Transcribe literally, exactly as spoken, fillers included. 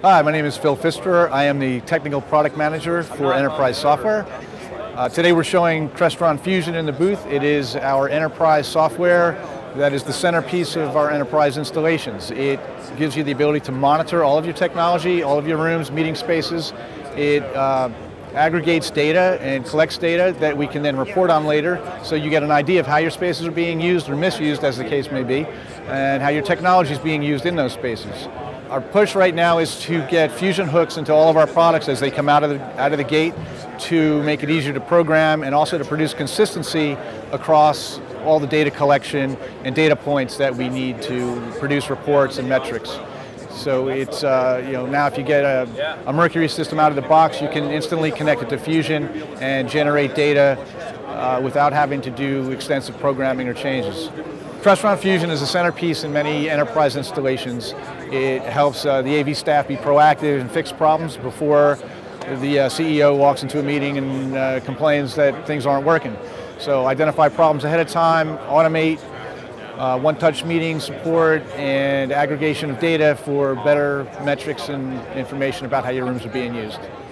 Hi, my name is Phil Pfister. I am the Technical Product Manager for Enterprise Software. Uh, today we're showing Crestron Fusion in the booth. It is our enterprise software that is the centerpiece of our enterprise installations. It gives you the ability to monitor all of your technology, all of your rooms, meeting spaces. It uh, aggregates data and collects data that we can then report on later, so you get an idea of how your spaces are being used or misused, as the case may be, and how your technology is being used in those spaces. Our push right now is to get Fusion hooks into all of our products as they come out of the, out of the gate, to make it easier to program and also to produce consistency across all the data collection and data points that we need to produce reports and metrics. So it's, uh, you know, now if you get a, a Mercury system out of the box, you can instantly connect it to Fusion and generate data uh, without having to do extensive programming or changes. Crestron Fusion is a centerpiece in many enterprise installations. It helps uh, the A V staff be proactive and fix problems before the uh, C E O walks into a meeting and uh, complains that things aren't working. So identify problems ahead of time, automate uh, one-touch meeting support, and aggregation of data for better metrics and information about how your rooms are being used.